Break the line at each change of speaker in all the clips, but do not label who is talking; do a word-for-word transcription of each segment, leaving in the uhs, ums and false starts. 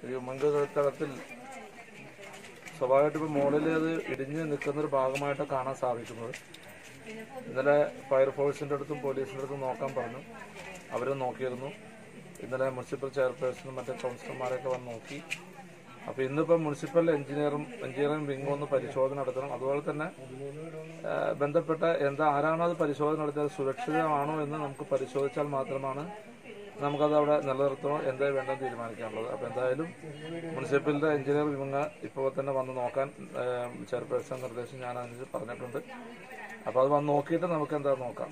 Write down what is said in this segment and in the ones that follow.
ഈ ഉമ്മൻകോട്ടത്തിൽ സ്വാഭാവികമായിട്ട് ഇപ്പോൾ മുകളിൽ അത് ഇടിഞ്ഞ് നിൽക്കുന്നൊരു ഭാഗമായിട്ട് കാണാൻ സാധിക്കുന്നത്. ഇന്നലെ ഫയർഫോഴ്സിൻ്റെ അടുത്തും പോലീസിൻ്റെ അടുത്തും നോക്കാൻ പറഞ്ഞു. അവർ നോക്കിയിരുന്നു. ഇന്നലെ മുനിസിപ്പൽ ചെയർപേഴ്സണും മറ്റേ കൗൺസിലർമാരൊക്കെ വന്ന് നോക്കി. അപ്പോൾ ഇന്നിപ്പം മുനിസിപ്പൽ എഞ്ചിനീയറും എഞ്ചിനീയറിംഗ് വിങ്ങും ഒന്ന് പരിശോധന നടത്തണം. അതുപോലെ തന്നെ ബന്ധപ്പെട്ട എന്താ ആരാണോ അത് പരിശോധന നടത്തിയത് സുരക്ഷിതമാണോ എന്ന് നമുക്ക് പരിശോധിച്ചാൽ മാത്രമാണ് നമുക്കത് അവിടെ നിലനിർത്തണോ എന്താ വേണ്ടെന്ന് തീരുമാനിക്കാനുള്ളത്. അപ്പോൾ എന്തായാലും മുനിസിപ്പലിൻ്റെ എഞ്ചിനീയർ വിങ്ങ് ഇപ്പോൾ തന്നെ വന്ന് നോക്കാൻ ചെയർപേഴ്സൺ നിർദ്ദേശം ഞാൻ അതിന് പറഞ്ഞിട്ടുണ്ട്. അപ്പോൾ അത് വന്ന് നോക്കിയിട്ട് നമുക്ക് എന്താ നോക്കാം.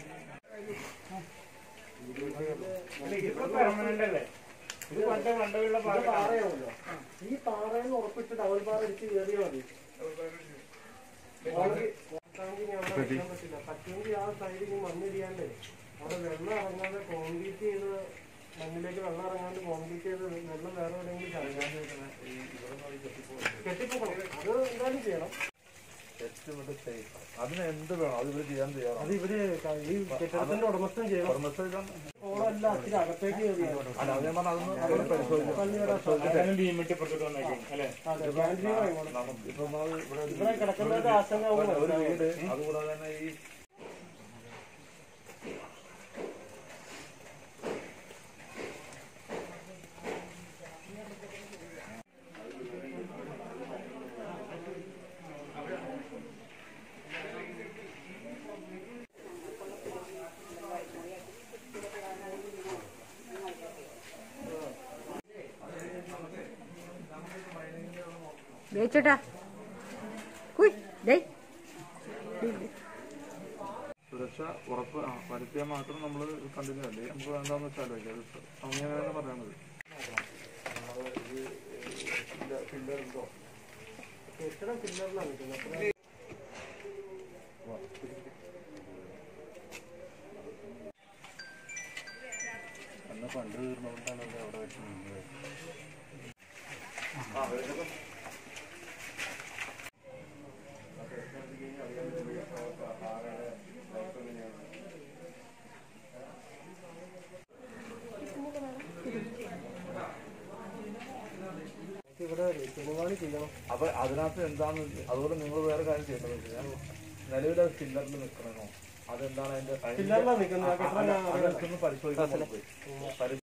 ഈ പാറയെന്ന് ഉറപ്പിച്ച് ഡബിൾ പാറ അടിച്ച് കയറിയാൽ മതി. പറ്റുമെങ്കിൽ ആ സൈഡിൽ മണ്ണിടിയാണ്ട് അവിടെ വെള്ളം ഇറങ്ങാതെ കോൺക്രീറ്റ് ചെയ്ത് മണ്ണിലേക്ക് വെള്ളം ഇറങ്ങാണ്ട് കോൺക്രീറ്റ് ചെയ്ത് വെള്ളം വേറെ എവിടെയെങ്കിലും കെട്ടിപ്പോകണം. അത് എന്തായാലും ചെയ്യണം.
അതിന് എന്ത് വേണം അത് ഇവര് ചെയ്യാൻ ചെയ്യാം.
അത് ഇവര് ഈ കെട്ടിടത്തിന്റെ ഉടമസ്ഥൻ ചെയ്യണം. ഓളല്ല അച്ഛൻ അകത്തേക്ക് ഇവിടെ കിടക്കുന്നത് ആശങ്ക.
ഒരു വീട് അതുകൂടാതെ തന്നെ ഈ
ചേട്ടാ
സുരക്ഷ ഉറപ്പ് വരുത്തിയാൽ മാത്രം നമ്മൾ കണ്ടിന്യൂ അല്ലേ നമുക്ക് വേണ്ടാന്ന് വെച്ചാലോ ഇല്ല അങ്ങനെയാണ് പറയണത്. പില്ലറുണ്ടോ
കെട്ടിടം പില്ലറിലാണ് നിൽക്കുന്നത്.
അന്ന് പണ്ട് തീർന്നുകൊണ്ടാണല്ലോ അവിടെ വെച്ച് നിന്നത്.
ഇവിടെ തിരുവാണി ചെയ്യണം.
അപ്പൊ അതിനകത്ത് എന്താന്ന് അതുപോലെ നിങ്ങൾ വേറെ കാര്യം ചെയ്യേണ്ടത് ഞാൻ നിലവിൽ അത് പില്ലറിൽ നിൽക്കണമോ അതെന്താണ് അതിന്റെ
പില്ലറിലാണ് നിൽക്കുന്നത്.
പരിശോധിക്കാൻ